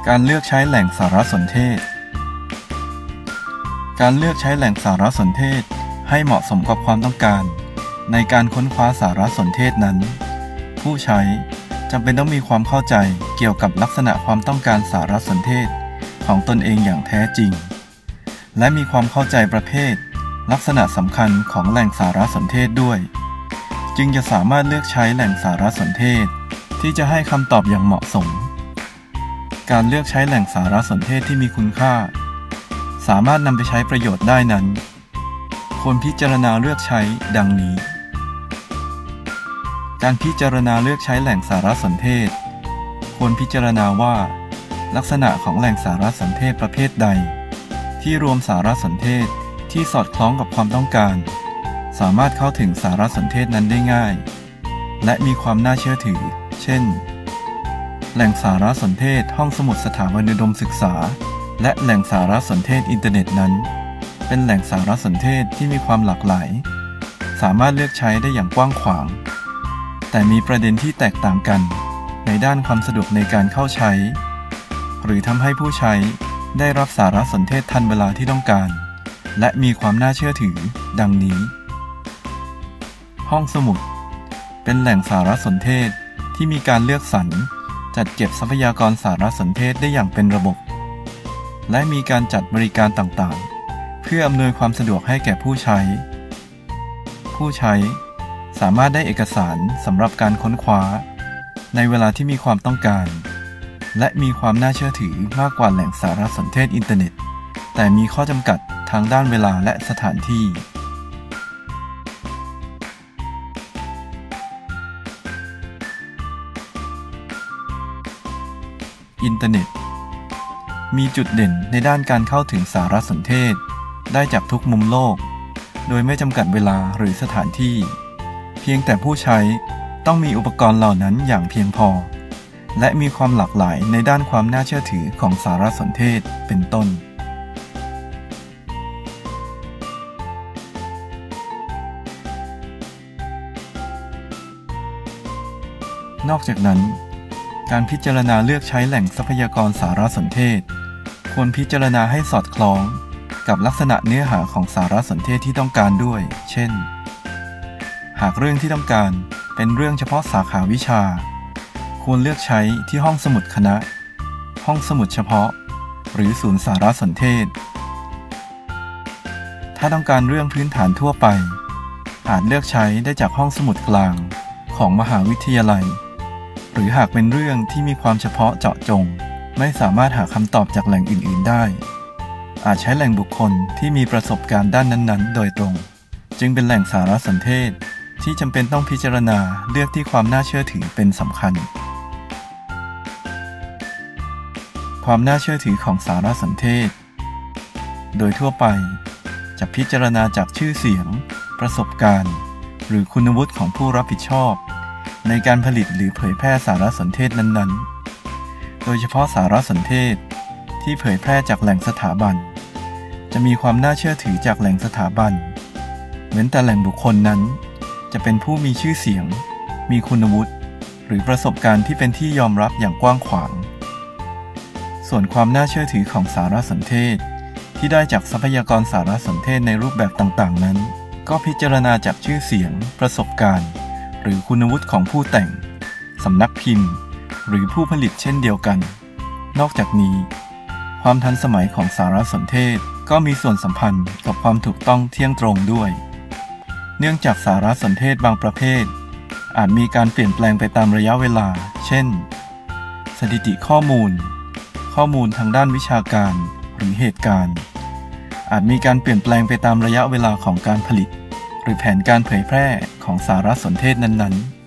การเลือกใช้แหล่งสารสนเทศการเลือกใช้แหล่งสารสนเทศให้เหมาะสมกับความต้องการในการค้นคว้าสารสนเทศนั้นผู้ใช้จำเป็นต้องมีความเข้าใจเกี่ยวกับลักษณะความต้องการสารสนเทศของตนเองอย่างแท้จริงและมีความเข้าใจประเภทลักษณะสำคัญของแหล่งสารสนเทศด้วยจึงจะสามารถเลือกใช้แหล่งสารสนเทศที่จะให้คำตอบอย่างเหมาะสมการเลือกใช้แหล่งสารสนเทศที่มีคุณค่าสามารถนำไปใช้ประโยชน์ได้นั้นควรพิจารณาเลือกใช้ดังนี้การพิจารณาเลือกใช้แหล่งสารสนเทศควรพิจารณาว่าลักษณะของแหล่งสารสนเทศประเภทใดที่รวมสารสนเทศที่สอดคล้องกับความต้องการสามารถเข้าถึงสารสนเทศนั้นได้ง่ายและมีความน่าเชื่อถือเช่นแหล่งสารสนเทศห้องสมุดสถาบันอุดมศึกษาและแหล่งสารสนเทศอินเทอร์เน็ตนั้นเป็นแหล่งสารสนเทศที่มีความหลากหลายสามารถเลือกใช้ได้อย่างกว้างขวางแต่มีประเด็นที่แตกต่างกันในด้านความสะดวกในการเข้าใช้หรือทำให้ผู้ใช้ได้รับสารสนเทศทันเวลาที่ต้องการและมีความน่าเชื่อถือดังนี้ห้องสมุดเป็นแหล่งสารสนเทศที่มีการเลือกสรรจัดเก็บทรัพยากรสารสนเทศได้อย่างเป็นระบบและมีการจัดบริการต่างๆเพื่ออำนวยความสะดวกให้แก่ผู้ใช้สามารถได้เอกสารสำหรับการค้นคว้าในเวลาที่มีความต้องการและมีความน่าเชื่อถือมากกว่าแหล่งสารสนเทศอินเทอร์เน็ตแต่มีข้อจำกัดทางด้านเวลาและสถานที่อินเทอร์เน็ตมีจุดเด่นในด้านการเข้าถึงสารสนเทศได้จากทุกมุมโลกโดยไม่จำกัดเวลาหรือสถานที่เพียงแต่ผู้ใช้ต้องมีอุปกรณ์เหล่านั้นอย่างเพียงพอและมีความหลากหลายในด้านความน่าเชื่อถือของสารสนเทศเป็นต้นนอกจากนั้นการพิจารณาเลือกใช้แหล่งทรัพยากรสารสนเทศควรพิจารณาให้สอดคล้องกับลักษณะเนื้อหาของสารสนเทศที่ต้องการด้วยเช่นหากเรื่องที่ต้องการเป็นเรื่องเฉพาะสาขาวิชาควรเลือกใช้ที่ห้องสมุดคณะห้องสมุดเฉพาะหรือศูนย์สารสนเทศถ้าต้องการเรื่องพื้นฐานทั่วไปอาจเลือกใช้ได้จากห้องสมุดกลางของมหาวิทยาลัยหรือหากเป็นเรื่องที่มีความเฉพาะเจาะจงไม่สามารถหาคำตอบจากแหล่งอื่นๆได้อาจใช้แหล่งบุคคลที่มีประสบการณ์ด้านนั้นๆโดยตรงจึงเป็นแหล่งสารสนเทศที่จำเป็นต้องพิจารณาเลือกที่ความน่าเชื่อถือเป็นสำคัญความน่าเชื่อถือของสารสนเทศโดยทั่วไปจะพิจารณาจากชื่อเสียงประสบการณ์หรือคุณวุฒิของผู้รับผิดชอบในการผลิตหรือเผยแพร่สารสนเทศนั้นๆโดยเฉพาะสารสนเทศที่เผยแพร่จากแหล่งสถาบันจะมีความน่าเชื่อถือจากแหล่งสถาบันเว้นแต่แหล่งบุคคลนั้นจะเป็นผู้มีชื่อเสียงมีคุณวุฒิหรือประสบการณ์ที่เป็นที่ยอมรับอย่างกว้างขวางส่วนความน่าเชื่อถือของสารสนเทศที่ได้จากทรัพยากรสารสนเทศในรูปแบบต่างๆนั้นก็พิจารณาจากชื่อเสียงประสบการณ์หรือคุณวุฒิของผู้แต่งสำนักพิมพ์หรือผู้ผลิตเช่นเดียวกันนอกจากนี้ความทันสมัยของสารสนเทศก็มีส่วนสัมพันธ์กับความถูกต้องเที่ยงตรงด้วยเนื่องจากสารสนเทศบางประเภทอาจมีการเปลี่ยนแปลงไปตามระยะเวลาเช่นสถิติข้อมูลทางด้านวิชาการหรือเหตุการณ์อาจมีการเปลี่ยนแปลงไปตามระยะเวลาของการผลิตหรือแผนการเผยแพร่ของสารสนเทศนั้นๆ